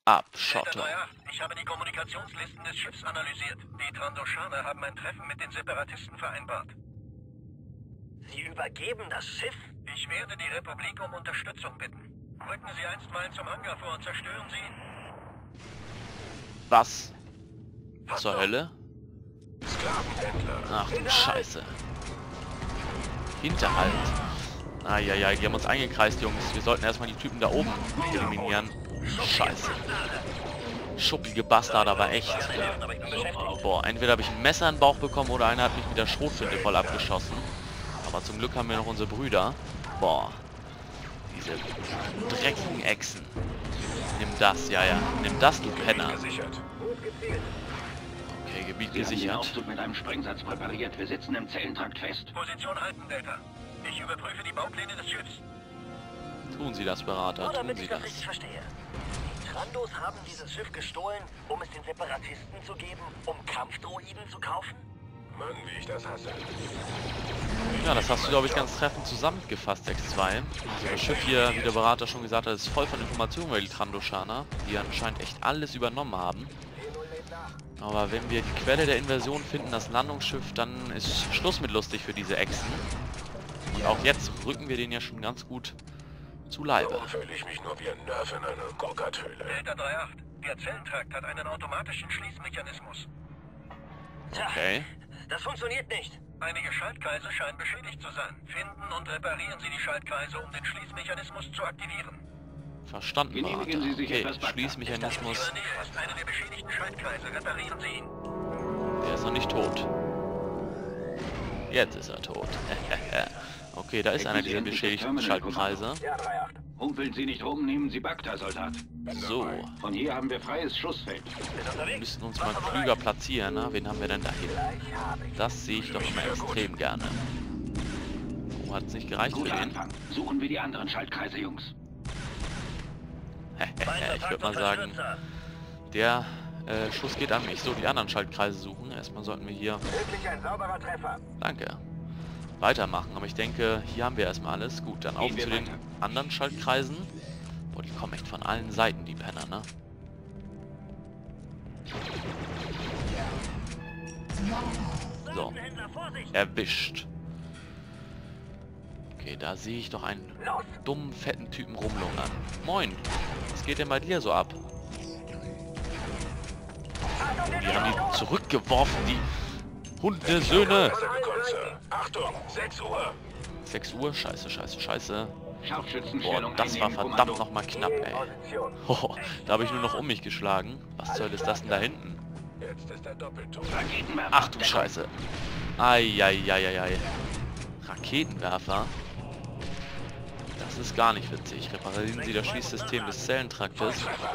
Abschottung. Ich habe die Kommunikationslisten des Schiffs analysiert. Die Trandoshaner haben ein Treffen mit den Separatisten vereinbart. Sie übergeben das Schiff? Ich werde die Republik um Unterstützung bitten. Rücken Sie einstweilen zum Hangar vor und zerstören Sie ihn. Was? Zur Hölle? Sklavenhändler. Ach du Scheiße. Hinterhalt. Eieiei, die haben uns eingekreist, Jungs. Wir sollten erstmal die Typen da oben eliminieren. Scheiße. Schuppige Bastard, aber echt. Boah, entweder habe ich ein Messer in den Bauch bekommen oder einer hat mich mit der Schrotflinte voll abgeschossen. Aber zum Glück haben wir noch unsere Brüder. Boah. Diese dreckigen Echsen. Nimm das, ja. Nimm das, du Penner. Okay, Gebiet gesichert. Aufzug mit einem Sprengsatz präpariert. Wir sitzen im Zellentrakt fest. Position halten, Delta. Ich überprüfe die Baupläne des Schiffs. Tun Sie das, Berater. Nur Tun damit Sie ich das das. richtig verstehe. Die Trandos haben dieses Schiff gestohlen, um es den Separatisten zu geben, um Kampfdroiden zu kaufen? Mann, wie ich das hasse. Ja, das hast du, glaube ich, ganz treffend zusammengefasst, 6-2. Also das Schiff hier, wie der Berater schon gesagt hat, ist voll von Informationen über die Trandoshaner, die anscheinend echt alles übernommen haben. Aber wenn wir die Quelle der Invasion finden, das Landungsschiff, dann ist Schluss mit lustig für diese Echsen. Und auch jetzt rücken wir den ja schon ganz gut zu Leibe. Warum fühle ich mich nur wie ein Nerv in einer Gurkerthöhle? Delta 3-8. Der Zellentrakt hat einen automatischen Schließmechanismus. Tja, Okay. das funktioniert nicht. Einige Schaltkreise scheinen beschädigt zu sein. Finden und reparieren Sie die Schaltkreise, um den Schließmechanismus zu aktivieren. Verstanden, Berater. Genehmigen Sie sich Okay, etwas, Bagdad? Schließmechanismus. In Ihrer Nähe ist einer der beschädigten Schaltkreise. Reparieren Sie ihn. Der ist noch nicht tot. Jetzt ist er tot. Okay, da ist einer dieser beschädigten Schaltkreise. Ja, 3-8. Humpeln Sie nicht rum, nehmen Sie Bagdad, Soldat. So, Von hier haben wir freies Schussfeld. wir müssen uns mal klüger platzieren. Na? Wen haben wir denn da hinten? Das sehe ich doch immer extrem gerne. Oh, hat es nicht gereicht für Guter den? Anfang. Suchen wir die anderen Schaltkreise, Jungs. Ich würde mal sagen, der Schuss geht an mich. So, die anderen Schaltkreise suchen. Erstmal sollten wir hier... Wirklich ein sauberer Treffer. Danke. Weitermachen. Aber ich denke, hier haben wir erstmal alles. Gut, dann auf Gehen wir zu den weiter. anderen Schaltkreisen. Boah, die kommen echt von allen Seiten, die Penner, ne? So. Erwischt. Okay, da sehe ich doch einen dummen, fetten Typen rumlungern. Moin. Was geht denn bei dir so ab? Die haben die zurückgeworfen, die Hundesöhne. Achtung, 6 Uhr. 6 Uhr? Scheiße, scheiße, scheiße. Boah, Scharfschützenstellung das war einnehmen, verdammt Kommando. nochmal knapp, ey. Hoho, da habe ich nur noch um mich geschlagen. Was zur Hölle ist das denn da hinten? Jetzt ist er doppelt tot. Raketenwerfer. Ach du Scheiße. Eieieiei. Raketenwerfer? Das ist gar nicht witzig. Reparieren Sie das Schließsystem des Zellentraktes.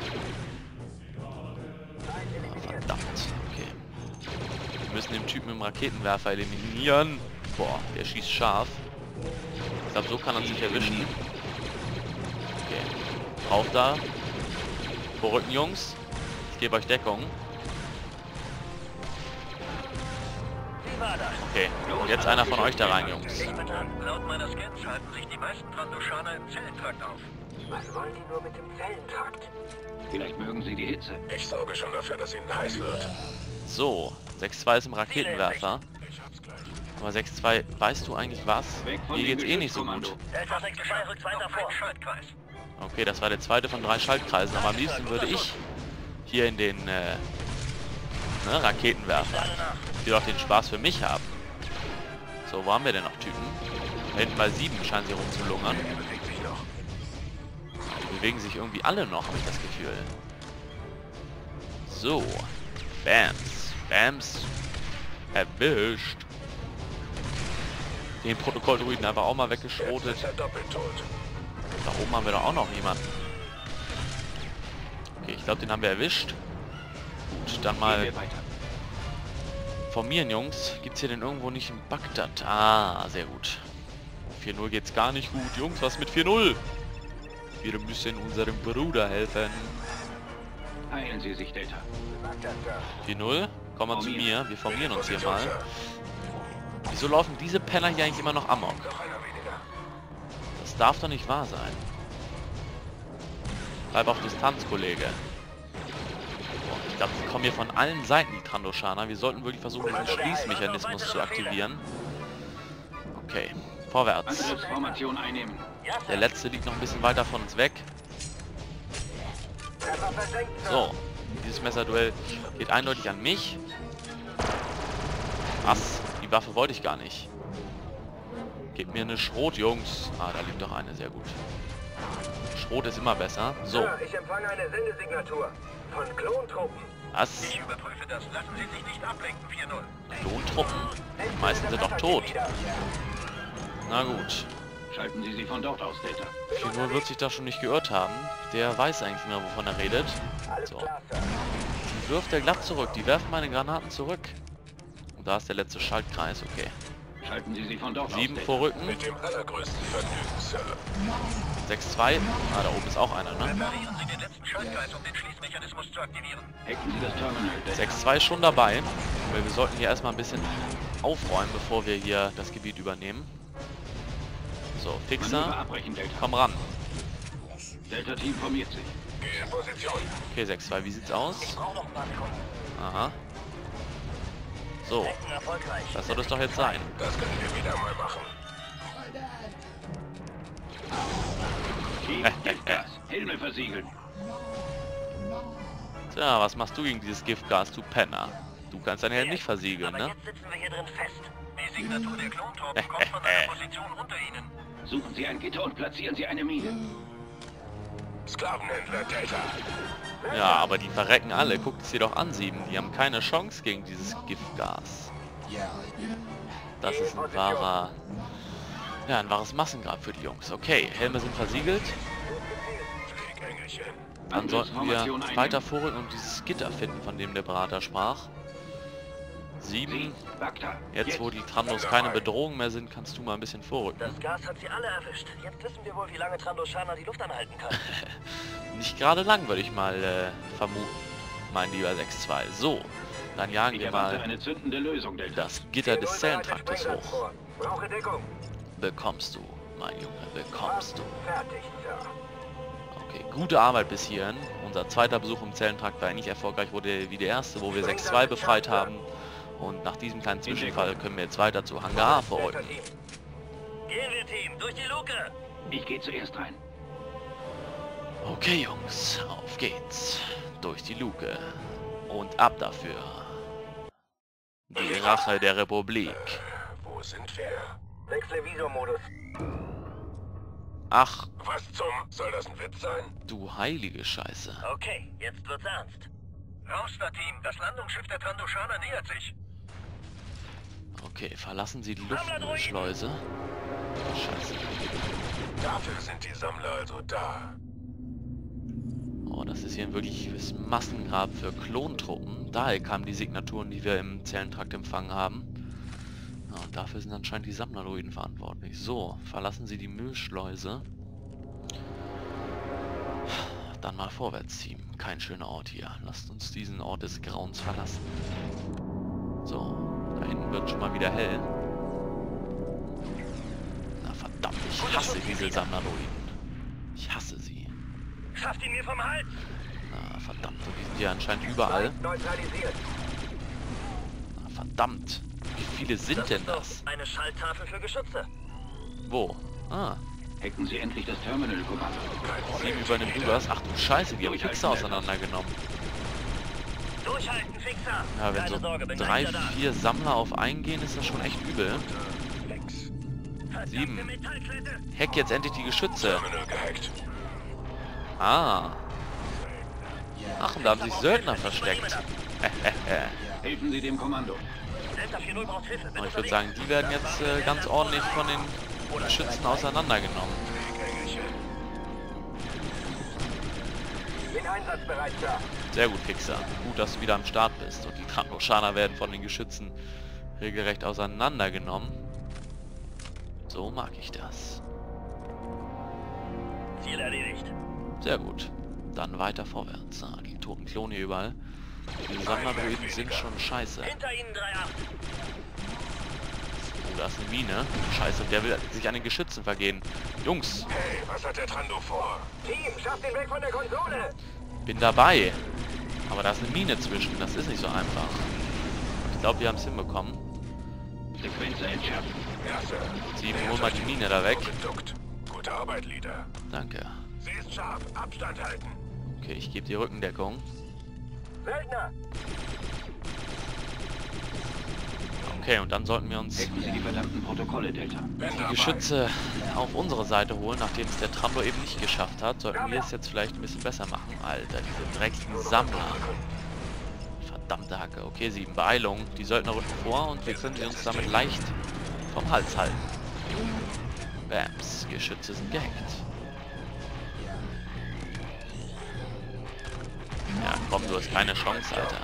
Ah, verdammt. Okay. Wir müssen den Typen im Raketenwerfer eliminieren. Boah, der schießt scharf. Ich glaube, so kann er uns nicht erwischen. Okay. Drauf da. Vorrücken, Jungs. Ich gebe euch Deckung. Okay, jetzt einer von euch da rein, Jungs. Laut meiner Scans halten sich die meisten Trandoshaner im Zellentrakt auf. Was wollen die nur mit dem Zellentrakt? Vielleicht mögen Sie die Hitze. Ich sorge schon dafür, dass ihnen heiß wird. So, 6-2 ist im Raketenwerfer. Ich hab's gleich. Aber 6-2, weißt du eigentlich was? Weg von Hier dem geht's eh nicht so Geschützkommando. gut. Delta 6-2 rückt weiter Noch vor. ein Schaltkreis. Okay, das war der zweite von 3 Schaltkreisen. Aber am liebsten würde ich hier in den Raketenwerfer, die doch den Spaß für mich haben. So, wo haben wir denn noch Typen? Da hinten bei 7 scheinen sie rumzulungern. Bewegt sich noch. Die bewegen sich irgendwie alle noch, habe ich das Gefühl. So. Bams. Bams. Erwischt. Den Protokolldruiden einfach auch mal weggeschrotet. Ist er doppelt tot. Da oben haben wir doch auch noch jemanden. Okay, ich glaube, den haben wir erwischt. Gut, dann Gehen mal wir weiter. formieren, Jungs. Gibt's hier denn irgendwo nicht in Bagdad? Ah, sehr gut. 4-0 geht's gar nicht gut. Jungs, was mit 4-0? Wir müssen unserem Bruder helfen. Heilen Sie sich, Delta. 4-0. Komm mal zu mir. Wir formieren uns hier mal. Wieso laufen diese Penner hier eigentlich immer noch amok? Noch einer weniger. Das darf doch nicht wahr sein. Bleib auf Distanz, Kollege. glaube, sie kommen hier von allen Seiten, die Trandoshaner. Wir sollten wirklich versuchen, diesen Schließmechanismus zu aktivieren. Okay, vorwärts. Angriffsformation einnehmen. Der letzte liegt noch ein bisschen weiter von uns weg. So, dieses Messerduell geht eindeutig an mich. Ass, die Waffe wollte ich gar nicht. Gebt mir eine Schrot, Jungs. Ah, da liegt doch eine, sehr gut. Schrot ist immer besser. So. Ich empfange eine Sendesignatur von Klontruppen. Was? Ich überprüfe das. Lassen Sie sich nicht ablenken, 4-0. Klontruppen? Die meisten sind doch tot. Na gut. Schalten Sie sie von dort aus, Delta. 4-0 wird sich da schon nicht geirrt haben. Der weiß eigentlich mehr, wovon er redet. So. Die wirft er glatt zurück. Die werfen meine Granaten zurück. Und da ist der letzte Schaltkreis. Okay. Schalten Sie sie von dort 7 aus, vorrücken. Mit dem allergrößten Vergnügen, Sir. 6-2. Ah, da oben ist auch einer, ne? Reparieren Sie den letzten Schaltkreis, um den Schließmechanismus zu aktivieren. Hacken Sie das Terminal, Delta. 6-2 ist schon dabei. Aber wir sollten hier erstmal ein bisschen aufräumen, bevor wir hier das Gebiet übernehmen. So, Manöver Fixer. abbrechen, Delta. Komm ran. Delta-Team formiert sich. Geh in Position. Okay, 6-2. Wie sieht's aus? Brauche noch ein paar Sekunden. Aha. So, Hacken erfolgreich. das soll es doch jetzt sein. Das können wir wieder mal machen. Team, Giftgas. Helme versiegeln. Tja, was machst du gegen dieses Giftgas, du Penner? Du kannst deinen Helm nicht versiegeln, Aber ne? jetzt sitzen wir hier drin fest. Die Signatur der Klontruppen kommt von einer Position unter Ihnen. Suchen Sie ein Gitter und platzieren Sie eine Mine. Sklavenhändler Delta. Ja, aber die verrecken alle. Guckt es dir doch an, 7. Die haben keine Chance gegen dieses Giftgas. Das ist ein wahrer... Ja, ein wahres Massengrab für die Jungs. Okay, Helme sind versiegelt. Flieg, Dann sollten wir Angriffsformation einnehmen. weiter vorrücken und dieses Gitter finden, von dem der Berater sprach. 7. Sie, Bagda. Jetzt, wo die Trandos keine Bedrohung mehr sind, kannst du mal ein bisschen vorrücken. Das Gas hat sie alle erwischt. Jetzt wissen wir wohl, wie lange Trandoshaner die Luft anhalten kann. Nicht gerade lang, würde ich mal vermuten, mein lieber 6-2. So, dann jagen Ich wir erwarte mal eine zündende Lösung, Delta. das Gitter des Zellentraktes hoch. Brauche Deckung. Bekommst du, mein Junge, bekommst du. Fertig, Sir. Okay, gute Arbeit bis hierhin. Unser zweiter Besuch im Zellentrakt war nicht erfolgreich, wurde wie der erste, wo wir 6-2 befreit haben. Und nach diesem kleinen Zwischenfall können wir jetzt weiter zu Hangar A vorrücken. Gehen wir, Team, durch die Luke. Ich gehe zuerst rein. Okay, Jungs, auf geht's. Durch die Luke. Und ab dafür. Die Rache der Republik. Wo sind wir? Wechsle Visumodus. Ach, Was zum... Soll das ein Witz sein? du heilige Scheiße. Okay, jetzt wird's ernst. Raus da, Team. Das Landungsschiff der Trandoshaner nähert sich. Okay, verlassen Sie die Luftschleuse. Scheiße. Dafür sind die Sammler also da. Oh, das ist hier ein wirkliches Massengrab für Klontruppen. Daher kamen die Signaturen, die wir im Zellentrakt empfangen haben. Ja, und dafür sind anscheinend die Sammlerruinen verantwortlich. So, verlassen Sie die Müllschleuse. Dann mal vorwärts, Team. Kein schöner Ort hier. Lasst uns diesen Ort des Grauens verlassen. So, da hinten wird schon mal wieder hell. Na verdammt, ich hasse diese Sammlerruinen. Ich hasse sie. Schafft ihn mir vom Hals. Na verdammt, die sind hier anscheinend überall. Neutralisiert. Na, verdammt, wie viele sind denn das? Eine Schalltafel für Geschütze. Wo? Ah, Hacken Sie endlich das Terminal, Kommando. 7 übernimmt du das. Ach du Scheiße, die haben Fixer auseinandergenommen. Durchhalten, Fixer. Ja, wenn Keine so Sorge, bin 3, gleich wieder 4 Sammler auf einen gehen, ist das schon echt übel. da. 7. Verdammte Metallklette. Hack jetzt endlich die Geschütze. Terminal gehackt. Ah. Ach, und da haben sich Söldner versteckt. Helfen Sie dem Kommando. Delta 4-0 braucht Hilfe. Und ich würde sagen, die werden jetzt ganz ordentlich von den Geschützen auseinandergenommen. Bin einsatzbereit, Sir. Sehr gut, Fixer. Gut, dass du wieder am Start bist. Und die Trandoshaner werden von den Geschützen regelrecht auseinandergenommen. So mag ich das. Ziel erledigt. Sehr gut. Dann weiter vorwärts. Ah, die toten Klone hier überall. Die Sammlerdruiden sind schon scheiße. Hinter Ihnen 3-8. Oh, da ist eine Mine. Scheiße, und der will sich an den Geschützen vergehen. Jungs, Hey, was hat der Trando vor? Team, schafft ihn weg von der Konsole. bin dabei. Aber da ist eine Mine zwischen. Das ist nicht so einfach. Ich glaube, wir haben es hinbekommen. Sequenz entschärfen. Ja, Sir. 7, hol mal die Mine da weg. Geduckt. Gute Arbeit, Leader. Danke. Sie ist scharf. Abstand halten. Okay, ich gebe die Rückendeckung. Söldner! Okay, und dann sollten wir uns Hacken Sie die verdammten Protokolle, Delta. die Geschütze auf unsere Seite holen, nachdem es der Trando eben nicht geschafft hat. Sollten wir es jetzt vielleicht ein bisschen besser machen. Alter, diese dreckigen Sammler. Verdammte Hacke. Okay, 7. Beeilung. Die Söldner rücken vor und wir können sie uns damit leicht vom Hals halten. Bams. Geschütze sind gehackt. Ja, komm, du hast keine Chance, Alter.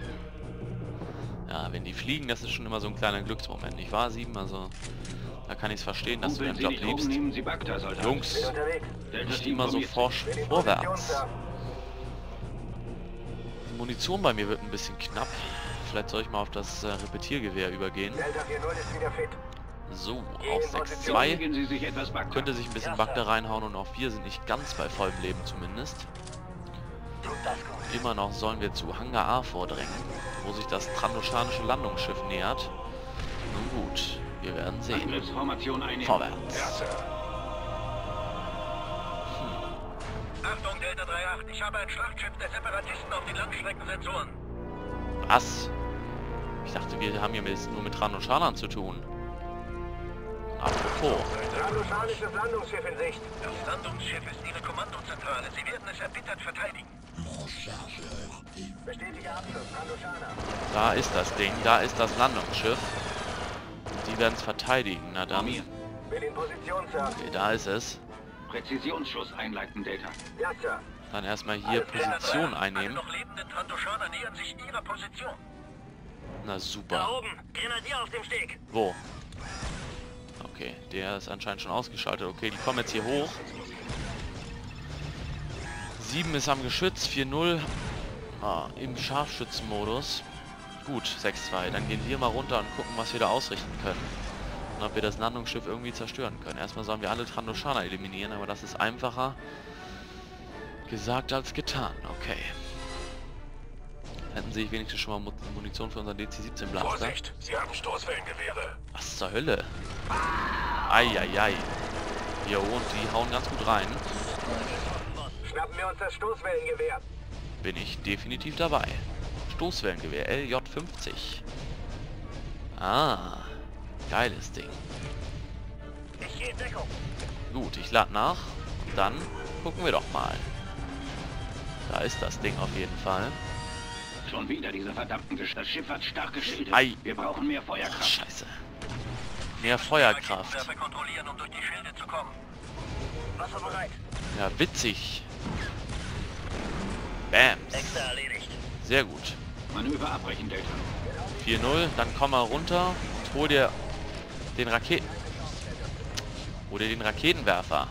Ja, wenn die fliegen, das ist schon immer so ein kleiner Glücksmoment, nicht wahr, 7? Also, da kann ich es verstehen, dass du Wenn deinen Sie Job die Drogen liebst. nehmen, Sie Bagdad, Soldat. Jungs, Unterwegs. Delta nicht Team immer so informiert forsch Bin in vorwärts. Position, Sir. Die Munition bei mir wird ein bisschen knapp. Vielleicht soll ich mal auf das Repetiergewehr übergehen. Delta 4-0 ist wieder fit. So, Geh auf in Position. 6-2. Legen Sie sich etwas Bagdad. Könnte sich ein bisschen Bagda reinhauen und auch wir sind nicht ganz bei vollem Leben zumindest. Tut das gut. Immer noch sollen wir zu Hangar A vordrängen, wo sich das trandoshanische Landungsschiff nähert. Nun gut, wir werden sehen. Angriffsformation einnehmen. Vorwärts. Ja, Sir. Achtung, Delta 3-8. Ich habe ein Schlachtschiff der Separatisten auf den Langstreckensensoren. Was? Ich dachte, wir haben hier nur mit Trandoshanern zu tun. Apropos. Trandoshanisches Landungsschiff in Sicht. Das Landungsschiff ist Ihre Kommandozentrale. Sie werden es erbittert verteidigen. Bestätige Abschluss, Trandoshaner. Da ist das Ding, da ist das Landungsschiff. Die werden es verteidigen, na dann. Mir. Bin in Position, Sir. Okay, da ist es. Präzisionsschuss einleiten, Delta. Ja, Sir. Dann erstmal hier Position Alle einnehmen. noch lebenden Trandoshaner nähern sich Ihrer Position. Na Da super. oben. Grenadier auf dem Steg. Wo? Okay, der ist anscheinend schon ausgeschaltet. Okay, die kommen jetzt hier hoch. 7 ist am Geschütz, 4-0 im Scharfschützenmodus. Gut, 6-2. Dann gehen wir mal runter und gucken, was wir da ausrichten können. Und ob wir das Landungsschiff irgendwie zerstören können. Erstmal sollen wir alle Trandoshaner eliminieren, aber das ist einfacher gesagt als getan. Okay. Hätten sie wenigstens schon mal Munition für unseren DC-17 Blaster. Vorsicht, Sie haben Stoßwellengewehre. Was zur Hölle? Eieiei. Jo, und die hauen ganz gut rein. Schnappen wir uns das Stoßwellengewehr. Bin ich definitiv dabei. Stoßwellengewehr LJ50. Ah, geiles Ding. Ich gehe in Deckung. Gut, ich lade nach. Und dann gucken wir doch mal. Da ist das Ding auf jeden Fall. Schon wieder diese verdammten Das Schiff hat starke Schilde. Ei. Wir brauchen mehr Ach, Feuerkraft. scheiße. Mehr Feuerkraft. Raketenwerfer kontrollieren, um durch die Schilde zu kommen. Wasser bereit. Ja, witzig. Bams. Extra erledigt. Sehr gut. Manöver abbrechen, Delta. 4-0, dann komm mal runter und hol dir den Raketenwerfer.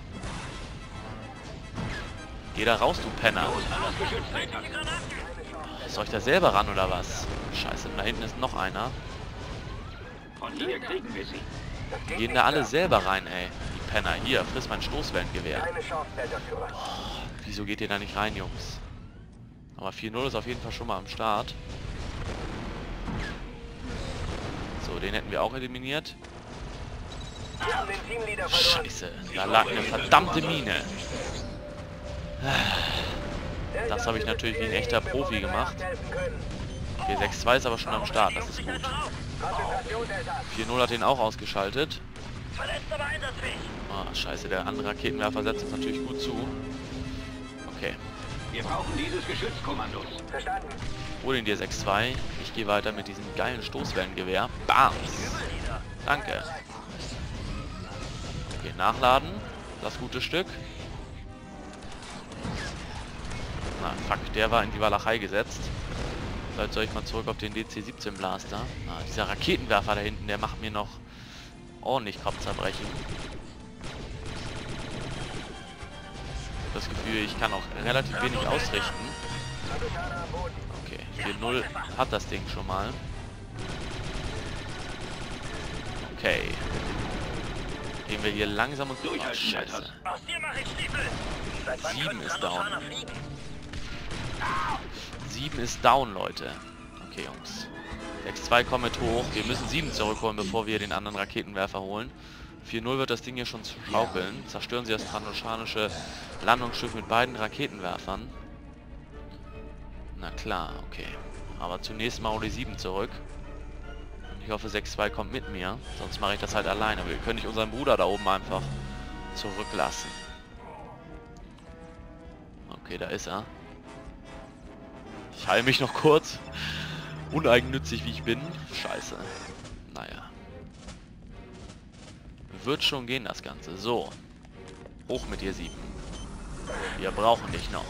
Geh da raus, du Penner. Alles geschützt, Delta. Soll ich da selber ran oder was? Scheiße, da hinten ist noch einer. Von hier kriegen wir sie. Das geht Gehen nicht, da alle Sir. selber rein, ey. Die Penner. Hier, friss mein Stoßwellengewehr. Keine Chance, Delta-Führer. Wieso geht ihr da nicht rein, Jungs? Aber 4-0 ist auf jeden Fall schon mal am Start. So, den hätten wir auch eliminiert. Wir haben den Teamleader verloren. Scheiße, da lag eine verdammte Mine. Delta, Das habe ich wir natürlich wie ein müssen echter bevor Profi wir gemacht. helfen können. Okay, 6-2 ist aber schon am Start, das ist gut. Konzentration, Delta. 4-0 hat den auch ausgeschaltet. Verletzt, aber einsatzfähig. Ah, scheiße, der andere Raketenwerfer setzt uns natürlich gut zu. Okay, Wir brauchen dieses Geschützkommandos. Verstanden. hol ihn dir 6-2. Ich gehe weiter mit diesem geilen Stoßwellengewehr. Bams! Danke. Okay, nachladen. Das gute Stück. Na, fuck, der war in die Walachei gesetzt. Vielleicht soll ich mal zurück auf den DC-17 Blaster. Ah, dieser Raketenwerfer da hinten, der macht mir noch ordentlich Kopfzerbrechen. Ich habe das Gefühl, ich kann auch relativ wenig ausrichten. Trandoshaner am Boden. Okay, 4-0 hat das Ding schon mal. Okay. Gehen wir hier langsam und... Oh, Durchhalten, scheiße. Delta. Aus dir mache ich Stiefel. Seit wann 7 können ist Trandoshaner down. fliegen? 7 7 ist down, Leute. Okay, Jungs. 6-2 kommt mit hoch. Wir müssen 7 zurückholen, bevor wir den anderen Raketenwerfer holen. 4-0 wird das Ding hier schon zu schaukeln. Zerstören sie das trandoshanische Landungsschiff mit beiden Raketenwerfern. Na klar, okay. Aber zunächst mal die 7 zurück. Und ich hoffe, 6-2 kommt mit mir. Sonst mache ich das halt alleine. Wir können nicht unseren Bruder da oben einfach zurücklassen. Okay, da ist er. Ich heile mich noch kurz. Uneigennützig wie ich bin. Scheiße. Naja. Wird schon gehen, das Ganze. So. Hoch mit dir, 7. Wir brauchen dich noch.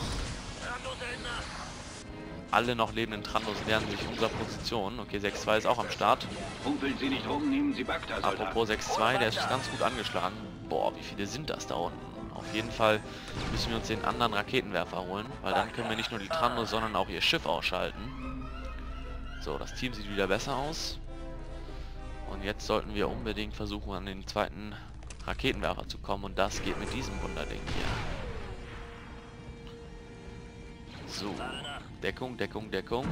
Alle noch lebenden Trandos lernen durch unsere Position. Okay, 6-2 ist auch am Start. Rumpeln Sie nicht rum, nehmen Sie Bagdad, Soldat. Apropos 6-2, der ist ganz gut angeschlagen. Boah, wie viele sind das da unten? Auf jeden Fall müssen wir uns den anderen Raketenwerfer holen, weil dann können wir nicht nur die Trandos, sondern auch ihr Schiff ausschalten. So, das Team sieht wieder besser aus. Und jetzt sollten wir unbedingt versuchen, an den zweiten Raketenwerfer zu kommen. Und das geht mit diesem Wunderding hier. So, Deckung, Deckung, Deckung.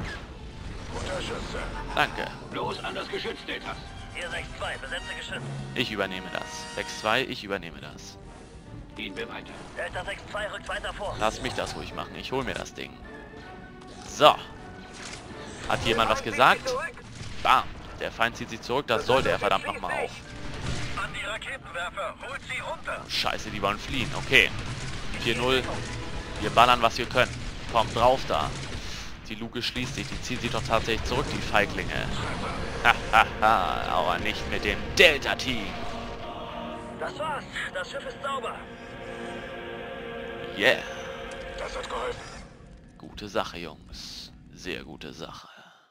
Danke. Bloß an das Geschütz, Deltas. Hier 6-2, besetze Geschütz. Ich übernehme das. 6-2, ich übernehme das. Gehen wir weiter. Delta 6-2 rückt weiter vor. Lass mich das ruhig machen. Ich hole mir das Ding. So. Hat jemand was gesagt? Bam. Der Feind zieht sich zurück. Das sollte er verdammt nochmal auch. An die Raketenwerfer, holt sie runter. Scheiße, die wollen fliehen. Okay. 4-0. Wir ballern, was wir können. Kommt drauf da. Die Luke schließt sich. Die ziehen sich doch tatsächlich zurück, die Feiglinge. Hahaha. Aber nicht mit dem Delta-Team. Das war's. Das Schiff ist sauber. Yeah. Das hat geholfen. Gute Sache, Jungs. Sehr gute Sache.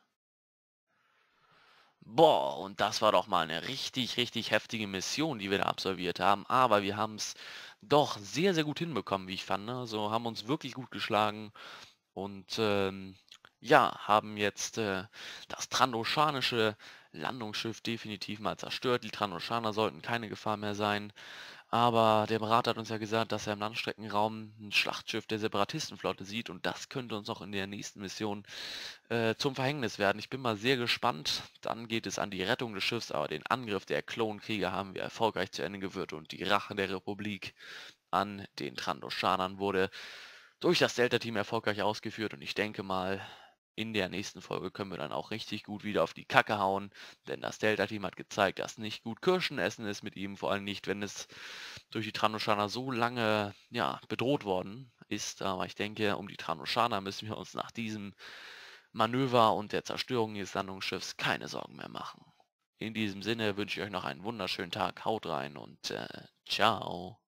Boah, und das war doch mal eine richtig, richtig heftige Mission, die wir da absolviert haben. Aber wir haben es doch sehr, sehr gut hinbekommen, wie ich fand. Also haben uns wirklich gut geschlagen. Und ja, haben jetzt das trandoshanische Landungsschiff definitiv mal zerstört. Die Trandoshaner sollten keine Gefahr mehr sein. Aber der Berater hat uns ja gesagt, dass er im Landstreckenraum ein Schlachtschiff der Separatistenflotte sieht. Und das könnte uns auch in der nächsten Mission zum Verhängnis werden. Ich bin mal sehr gespannt. Dann geht es an die Rettung des Schiffs. Aber den Angriff der Klonkrieger haben wir erfolgreich zu Ende geführt. Und die Rache der Republik an den Trandoshanern wurde durch das Delta-Team erfolgreich ausgeführt. Und ich denke mal, in der nächsten Folge können wir dann auch richtig gut wieder auf die Kacke hauen, denn das Delta-Team hat gezeigt, dass nicht gut Kirschen essen ist mit ihm, vor allem nicht, wenn es durch die Trandoshaner so lange bedroht worden ist. Aber ich denke, um die Trandoshaner müssen wir uns nach diesem Manöver und der Zerstörung des Landungsschiffs keine Sorgen mehr machen. In diesem Sinne wünsche ich euch noch einen wunderschönen Tag, haut rein und ciao.